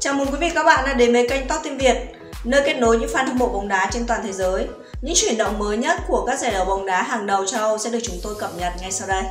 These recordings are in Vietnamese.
Chào mừng quý vị các bạn đã đến với kênh Top Team Việt, nơi kết nối những fan hâm mộ bóng đá trên toàn thế giới. Những chuyển động mới nhất của các giải đấu bóng đá hàng đầu châu Âu sẽ được chúng tôi cập nhật ngay sau đây.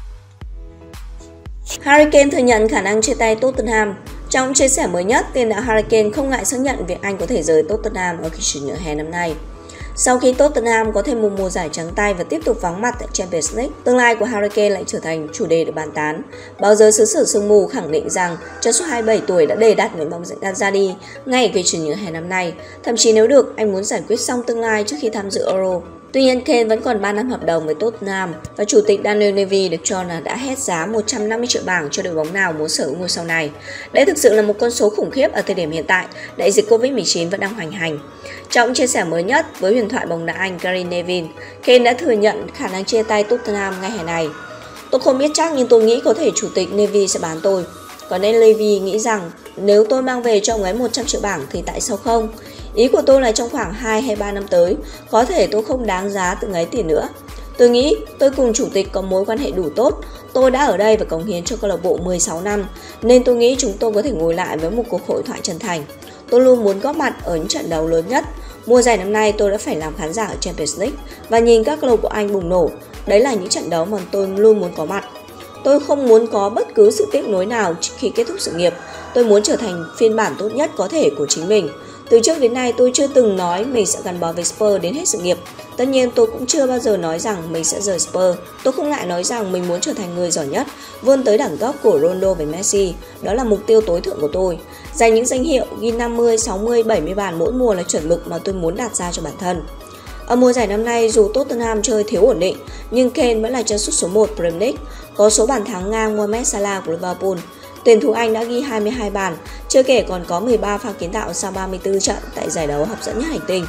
Harry Kane thừa nhận khả năng chia tay Tottenham. Trong chia sẻ mới nhất, tiền đạo Harry Kane không ngại xác nhận việc anh có thể rời Tottenham ở kỳ chuyển nhượng hè năm nay. Sau khi Tottenham có thêm một mùa giải trắng tay và tiếp tục vắng mặt tại Champions League, tương lai của Harry Kane lại trở thành chủ đề được bàn tán. Báo giới xứ sở sương mù khẳng định rằng chân sút 27 tuổi đã đề đặt nguyện vọng ra đi ngay ở kỳ chuyển nhượng hè năm nay. Thậm chí nếu được, anh muốn giải quyết xong tương lai trước khi tham dự Euro. Tuy nhiên, Kane vẫn còn 3 năm hợp đồng với Tottenham và chủ tịch Daniel Levy được cho là đã hét giá 150 triệu bảng cho đội bóng nào muốn sở hữu ngôi sao này. Đây thực sự là một con số khủng khiếp ở thời điểm hiện tại, đại dịch Covid-19 vẫn đang hoành hành. Trong chia sẻ mới nhất với huyền thoại bóng đá Anh Gary Neville, Kane đã thừa nhận khả năng chia tay Tottenham ngay hè này. Tôi không biết chắc nhưng tôi nghĩ có thể chủ tịch Levy sẽ bán tôi. Có nên Levy nghĩ rằng nếu tôi mang về cho ông ấy 100 triệu bảng thì tại sao không? Ý của tôi là trong khoảng 2 hay 3 năm tới, có thể tôi không đáng giá từng ấy tiền nữa. Tôi nghĩ tôi cùng chủ tịch có mối quan hệ đủ tốt, tôi đã ở đây và cống hiến cho câu lạc bộ 16 năm, nên tôi nghĩ chúng tôi có thể ngồi lại với một cuộc hội thoại chân thành. Tôi luôn muốn góp mặt ở những trận đấu lớn nhất. Mùa giải năm nay tôi đã phải làm khán giả ở Champions League và nhìn các câu lạc bộ Anh bùng nổ. Đấy là những trận đấu mà tôi luôn muốn có mặt. Tôi không muốn có bất cứ sự tiếc nuối nào khi kết thúc sự nghiệp. Tôi muốn trở thành phiên bản tốt nhất có thể của chính mình. Từ trước đến nay tôi chưa từng nói mình sẽ gắn bó với Spurs đến hết sự nghiệp. Tất nhiên tôi cũng chưa bao giờ nói rằng mình sẽ rời Spurs. Tôi không ngại nói rằng mình muốn trở thành người giỏi nhất, vươn tới đẳng cấp của Ronaldo và Messi. Đó là mục tiêu tối thượng của tôi. Giành những danh hiệu ghi 50, 60, 70 bàn mỗi mùa là chuẩn mực mà tôi muốn đặt ra cho bản thân. Ở mùa giải năm nay, dù Tottenham chơi thiếu ổn định, nhưng Kane vẫn là chân sút số 1 Premier League, có số bàn thắng ngang Mohamed Salah của Liverpool. Tuyển thủ Anh đã ghi 22 bàn, chưa kể còn có 13 pha kiến tạo sau 34 trận tại giải đấu hấp dẫn nhất hành tinh.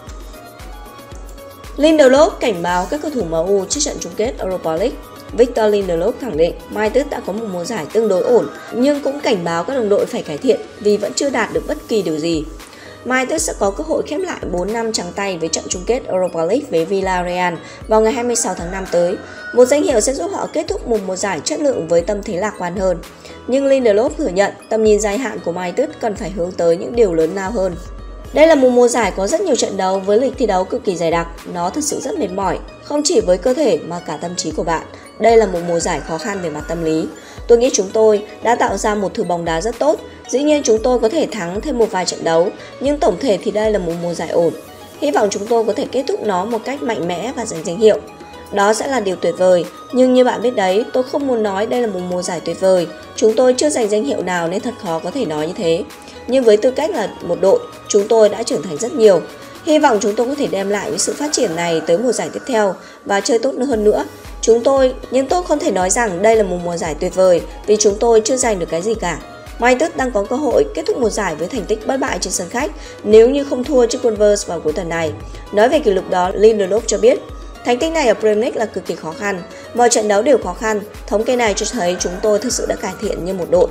Lindelof cảnh báo các cầu thủ MU trước trận chung kết Europa League. Victor Lindelof khẳng định United đã có một mùa giải tương đối ổn, nhưng cũng cảnh báo các đồng đội phải cải thiện vì vẫn chưa đạt được bất kỳ điều gì. United sẽ có cơ hội khép lại 4 năm trắng tay với trận chung kết Europa League với Villarreal vào ngày 26 tháng 5 tới. Một danh hiệu sẽ giúp họ kết thúc một mùa giải chất lượng với tâm thế lạc quan hơn. Nhưng Lindelof thừa nhận tầm nhìn dài hạn của United cần phải hướng tới những điều lớn lao hơn. Đây là một mùa giải có rất nhiều trận đấu với lịch thi đấu cực kỳ dày đặc. Nó thật sự rất mệt mỏi, không chỉ với cơ thể mà cả tâm trí của bạn. Đây là một mùa giải khó khăn về mặt tâm lý. Tôi nghĩ chúng tôi đã tạo ra một thứ bóng đá rất tốt. Dĩ nhiên chúng tôi có thể thắng thêm một vài trận đấu, nhưng tổng thể thì đây là một mùa giải ổn. Hy vọng chúng tôi có thể kết thúc nó một cách mạnh mẽ và giành danh hiệu. Đó sẽ là điều tuyệt vời, nhưng như bạn biết đấy, tôi không muốn nói đây là một mùa giải tuyệt vời. Chúng tôi chưa giành danh hiệu nào nên thật khó có thể nói như thế. Nhưng với tư cách là một đội, chúng tôi đã trưởng thành rất nhiều. Hy vọng chúng tôi có thể đem lại những sự phát triển này tới mùa giải tiếp theo và chơi tốt hơn nữa. Nhưng tôi không thể nói rằng đây là một mùa giải tuyệt vời vì chúng tôi chưa giành được cái gì cả. United đang có cơ hội kết thúc mùa giải với thành tích bất bại trên sân khách nếu như không thua trước Wolves vào cuối tuần này. Nói về kỷ lục đó, Lindelof cho biết, thành tích này ở Premier League là cực kỳ khó khăn. Mọi trận đấu đều khó khăn, thống kê này cho thấy chúng tôi thực sự đã cải thiện như một đội.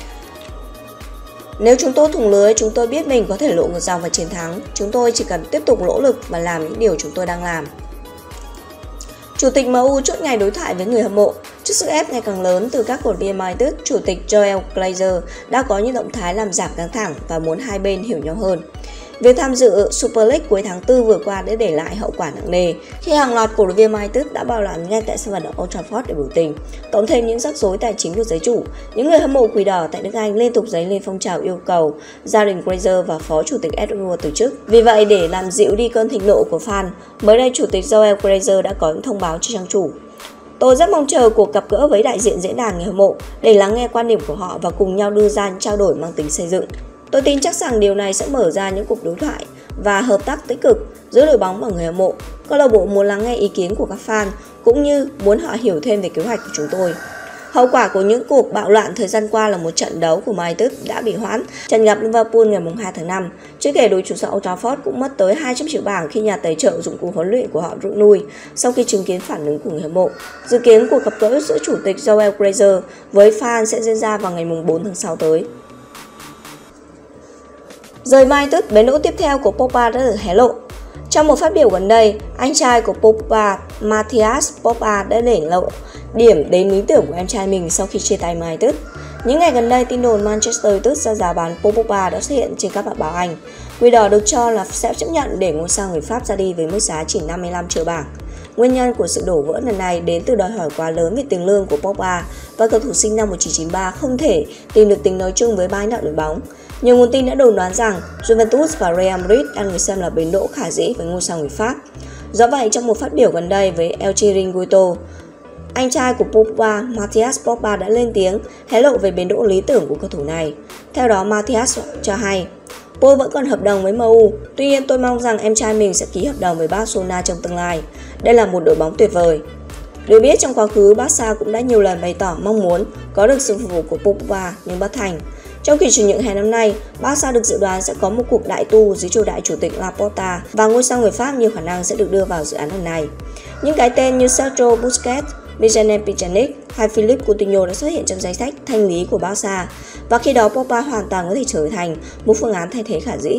Nếu chúng tôi thủng lưới, chúng tôi biết mình có thể lộ ngược dòng và chiến thắng. Chúng tôi chỉ cần tiếp tục nỗ lực và làm những điều chúng tôi đang làm. Chủ tịch MU chốt ngày đối thoại với người hâm mộ. Trước sức ép ngày càng lớn từ các cổ động viên United, Chủ tịch Joel Glazer đã có những động thái làm giảm căng thẳng và muốn hai bên hiểu nhau hơn. Việc tham dự Super League cuối tháng 4 vừa qua đã để lại hậu quả nặng nề khi hàng loạt cổ động viên United đã bạo loạn ngay tại sân vận động Old Trafford để biểu tình, cộng thêm những rắc rối tài chính của giới chủ. Những người hâm mộ Quỷ Đỏ tại nước Anh liên tục dấy lên phong trào yêu cầu gia đình Glazer và phó chủ tịch Ed Woodward từ chức. Vì vậy, để làm dịu đi cơn thịnh nộ của fan, mới đây Chủ tịch Joel Glazer đã có những thông báo cho trang chủ. Tôi rất mong chờ cuộc gặp gỡ với đại diện diễn đàn người hâm mộ để lắng nghe quan điểm của họ và cùng nhau đưa ra những trao đổi mang tính xây dựng. Tôi tin chắc rằng điều này sẽ mở ra những cuộc đối thoại và hợp tác tích cực giữa đội bóng và người hâm mộ. Câu lạc bộ muốn lắng nghe ý kiến của các fan cũng như muốn họ hiểu thêm về kế hoạch của chúng tôi. Hậu quả của những cuộc bạo loạn thời gian qua là một trận đấu của United đã bị hoãn, trận gặp Liverpool ngày 2 tháng 5. Chưa kể đội chủ sân Old Trafford cũng mất tới 200 triệu bảng khi nhà tài trợ dụng cụ huấn luyện của họ rút lui sau khi chứng kiến phản ứng của người hâm mộ. Dự kiến cuộc gặp gỡ giữa Chủ tịch Joel Glazer với fan sẽ diễn ra vào ngày 4 tháng 6 tới. Rời United, bến đỗ tiếp theo của Pogba đã được hé lộ. Trong một phát biểu gần đây, anh trai của Pogba, Matthias Pogba đã để lộ điểm đến lý tưởng của em trai mình sau khi chia tay United. Những ngày gần đây, tin đồn Manchester United ra giá bán Paul Pogba đã xuất hiện trên các mặt báo Anh. Quỷ đỏ được cho là sẽ chấp nhận để ngôi sao người Pháp ra đi với mức giá chỉ 55 triệu bảng. Nguyên nhân của sự đổ vỡ lần này đến từ đòi hỏi quá lớn về tiền lương của Pogba và cầu thủ sinh năm 1993 không thể tìm được tiếng nói chung với ban lãnh đạo đội bóng. Nhiều nguồn tin đã đồn đoán rằng Juventus và Real Madrid đang được xem là bến đỗ khả dĩ với ngôi sao người Pháp. Do vậy, trong một phát biểu gần đây với El Chiringuito, anh trai của Pogba, Matthias Pogba đã lên tiếng hé lộ về bến đỗ lý tưởng của cầu thủ này. Theo đó, Matthias cho hay, Paul vẫn còn hợp đồng với MU, tuy nhiên tôi mong rằng em trai mình sẽ ký hợp đồng với Barcelona trong tương lai. Đây là một đội bóng tuyệt vời. Được biết, trong quá khứ, Barca cũng đã nhiều lần bày tỏ mong muốn có được sự phục vụ của Pogba nhưng bất thành. Trong kỳ chuyển nhượng hè năm nay, Barca được dự đoán sẽ có một cuộc đại tu dưới triều đại chủ tịch Laporta và ngôi sao người Pháp nhiều khả năng sẽ được đưa vào dự án lần này. Những cái tên như Sergio Busquets, Miralem Pjanic hay Philippe Coutinho đã xuất hiện trong danh sách thanh lý của Barca và khi đó Pogba hoàn toàn có thể trở thành một phương án thay thế khả dĩ.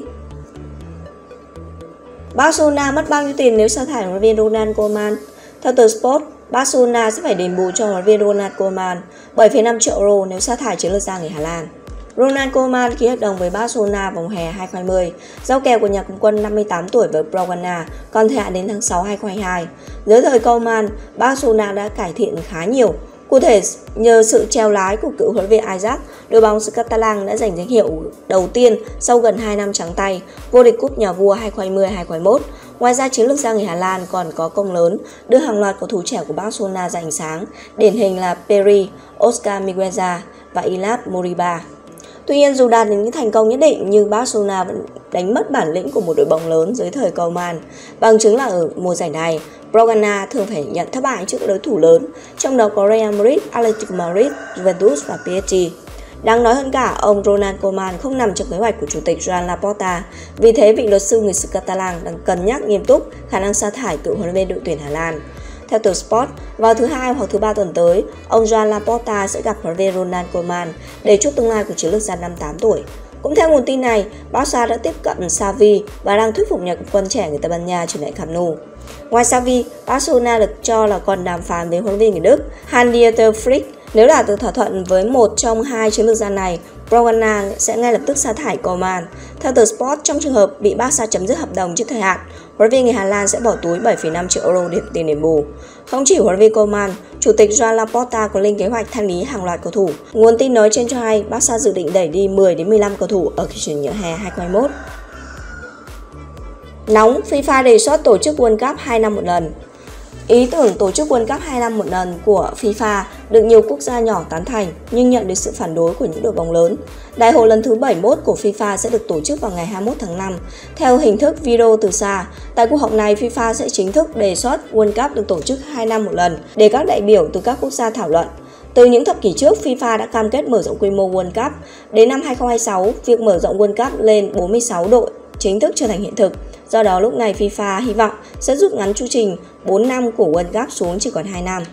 Barcelona mất bao nhiêu tiền nếu sa thải huấn luyện viên Ronald Koeman? Theo tờ Sport, Barcelona sẽ phải đền bù cho huấn luyện viên Ronald Koeman 7,5 triệu euro nếu sa thải chiến lược gia người Hà Lan. Ronald Koeman ký hợp đồng với Barcelona vào hè 2020, giao kèo của nhà cầm quân 58 tuổi với Blaugrana còn thời hạn đến tháng 6 2022. Dưới thời Koeman, Barcelona đã cải thiện khá nhiều. Cụ thể, nhờ sự treo lái của cựu huấn luyện viên Ajax, đội bóng xứ Catalan đã giành danh hiệu đầu tiên sau gần 2 năm trắng tay, vô địch cúp nhà vua 2020-2021. Ngoài ra, chiến lược gia người Hà Lan còn có công lớn đưa hàng loạt cầu thủ trẻ của Barcelona ra ánh sáng, điển hình là Pedri, Oscar Migueza và Ilhat Moriba. Tuy nhiên, dù đạt đến những thành công nhất định nhưng Barcelona vẫn đánh mất bản lĩnh của một đội bóng lớn dưới thời Koeman. Bằng chứng là ở mùa giải này, Blaugrana thường phải nhận thất bại trước các đối thủ lớn, trong đó có Real Madrid, Atletico Madrid, Juventus và PSG. Đáng nói hơn cả, ông Ronald Koeman không nằm trong kế hoạch của chủ tịch Joan Laporta. Vì thế, vị luật sư người xứ Catalan đang cân nhắc nghiêm túc khả năng sa thải cựu huấn luyện viên đội tuyển Hà Lan. Theo tờ Sport, vào thứ Hai hoặc thứ Ba tuần tới, ông Joan Laporta sẽ gặp huấn luyện viên Ronald Koeman để chốt tương lai của chiến lược gia 58 tuổi. Cũng theo nguồn tin này, Barca đã tiếp cận Xavi và đang thuyết phục nhà cầm quân trẻ người Tây Ban Nha trở lại Camp Nou. Ngoài Xavi, Barcelona được cho là còn đàm phán với huấn luyện viên người Đức Hans-Dieter Flick. Nếu đạt được thỏa thuận với một trong hai chiến lược gia này, Blaugrana sẽ ngay lập tức sa thải Koeman. Theo tờ Sport, trong trường hợp bị Barca chấm dứt hợp đồng trước thời hạn, huấn luyện viên người Hà Lan sẽ bỏ túi 7,5 triệu euro để tiền đền bù. Không chỉ huấn luyện viên Koeman, chủ tịch Joan Laporta còn lên kế hoạch thanh lý hàng loạt cầu thủ. Nguồn tin nói trên cho hay Barca dự định đẩy đi 10 đến 15 cầu thủ ở kỳ chuyển nhượng hè 2021. Nóng, FIFA đề xuất tổ chức World Cup 2 năm một lần. Ý tưởng tổ chức World Cup 2 năm một lần của FIFA được nhiều quốc gia nhỏ tán thành nhưng nhận được sự phản đối của những đội bóng lớn. Đại hội lần thứ 71 của FIFA sẽ được tổ chức vào ngày 21 tháng 5 theo hình thức video từ xa. Tại cuộc họp này, FIFA sẽ chính thức đề xuất World Cup được tổ chức 2 năm một lần để các đại biểu từ các quốc gia thảo luận. Từ những thập kỷ trước, FIFA đã cam kết mở rộng quy mô World Cup. Đến năm 2026, việc mở rộng World Cup lên 46 đội chính thức trở thành hiện thực. Do đó, lúc này FIFA hy vọng sẽ rút ngắn chu trình 4 năm của World Cup xuống chỉ còn 2 năm.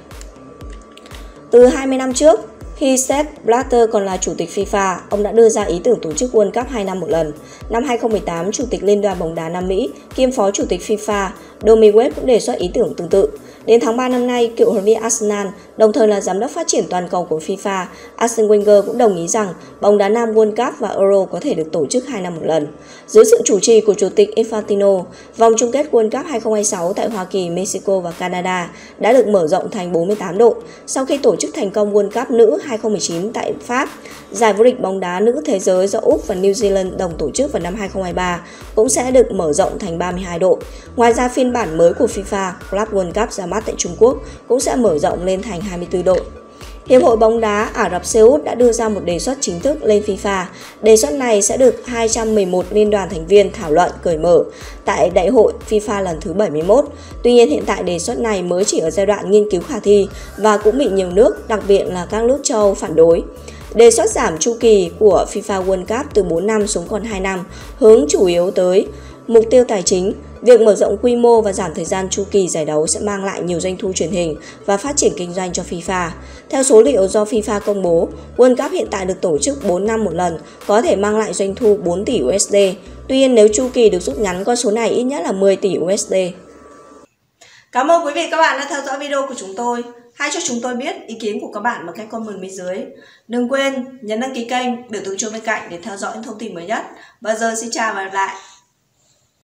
Từ 20 năm trước, khi Sepp Blatter còn là chủ tịch FIFA, ông đã đưa ra ý tưởng tổ chức World Cup 2 năm một lần. Năm 2018, chủ tịch Liên đoàn bóng đá Nam Mỹ kiêm phó chủ tịch FIFA Domi Webb cũng đề xuất ý tưởng tương tự. Đến tháng 3 năm nay, cựu huấn luyện viên Arsenal, đồng thời là giám đốc phát triển toàn cầu của FIFA, Arsene Wenger cũng đồng ý rằng bóng đá nam World Cup và Euro có thể được tổ chức 2 năm một lần. Dưới sự chủ trì của chủ tịch Infantino, vòng chung kết World Cup 2026 tại Hoa Kỳ, Mexico và Canada đã được mở rộng thành 48 đội. Sau khi tổ chức thành công World Cup nữ 2019 tại Pháp, giải vô địch bóng đá nữ thế giới do Úc và New Zealand đồng tổ chức vào năm 2023 cũng sẽ được mở rộng thành 32 đội. Ngoài ra, phiên bản mới của FIFA Club World Cup ra mắt tại Trung Quốc cũng sẽ mở rộng lên thành 24 đội. Hiệp hội bóng đá Ả Rập Xê Út đã đưa ra một đề xuất chính thức lên FIFA. Đề xuất này sẽ được 211 liên đoàn thành viên thảo luận cởi mở tại Đại hội FIFA lần thứ 71. Tuy nhiên, hiện tại đề xuất này mới chỉ ở giai đoạn nghiên cứu khả thi và cũng bị nhiều nước, đặc biệt là các nước châu Âu phản đối. Đề xuất giảm chu kỳ của FIFA World Cup từ 4 năm xuống còn 2 năm, hướng chủ yếu tới mục tiêu tài chính. Việc mở rộng quy mô và giảm thời gian chu kỳ giải đấu sẽ mang lại nhiều doanh thu truyền hình và phát triển kinh doanh cho FIFA. Theo số liệu do FIFA công bố, World Cup hiện tại được tổ chức 4 năm một lần, có thể mang lại doanh thu 4 tỷ USD. Tuy nhiên, nếu chu kỳ được rút ngắn, con số này ít nhất là 10 tỷ USD. Cảm ơn quý vị và các bạn đã theo dõi video của chúng tôi. Hãy cho chúng tôi biết ý kiến của các bạn bằng cách comment bên dưới. Đừng quên nhấn đăng ký kênh, biểu tượng chuông bên cạnh để theo dõi những thông tin mới nhất. Và giờ xin chào và hẹn gặp lại.